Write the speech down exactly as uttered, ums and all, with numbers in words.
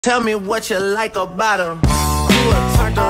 Tell me what you like about him. You a turned